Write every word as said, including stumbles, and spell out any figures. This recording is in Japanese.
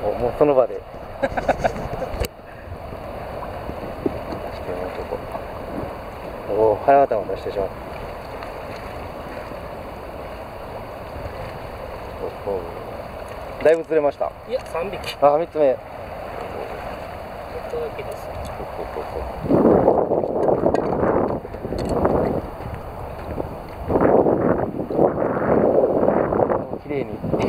おもうその場でおお腹頭を出してしまう。だいぶ釣れました。 いやさんびき。 ああ、みっつめ。 ちょっとだけです。 綺麗に